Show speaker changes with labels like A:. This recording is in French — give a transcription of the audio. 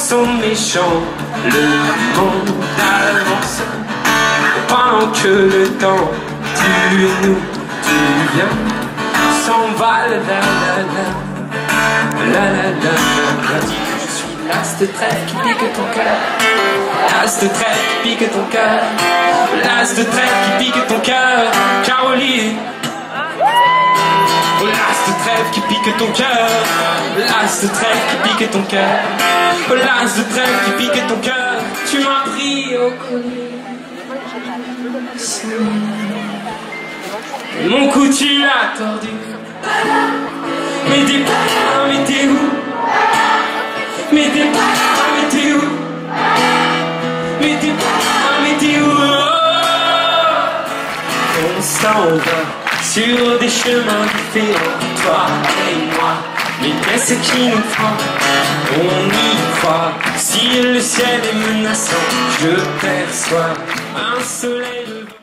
A: sont méchants, le monde avance. Pendant que le temps, tu nous, tu viens, s'en va la la la la la la la. Je suis l'as de trait qui pique ton cœur, l'as de trait qui pique ton cœur, l'as de trait qui pique ton cœur, Caroline. L'as de trèfle qui pique ton cœur, l'as de trèfle qui pique ton cœur, l'as de trèfle qui pique ton cœur. Tu m'as pris au collier, mon cou tu l'as tordu. Mais t'es pas là, mais t'es où? Mais t'es pas là, mais t'es où? Mais t'es pas là, mais t'es où? On s'en va sur des chemins différents, toi et moi. Mais qu'est-ce qui nous prend? On y croit. Si le ciel est menaçant, je perçois un soleil levant.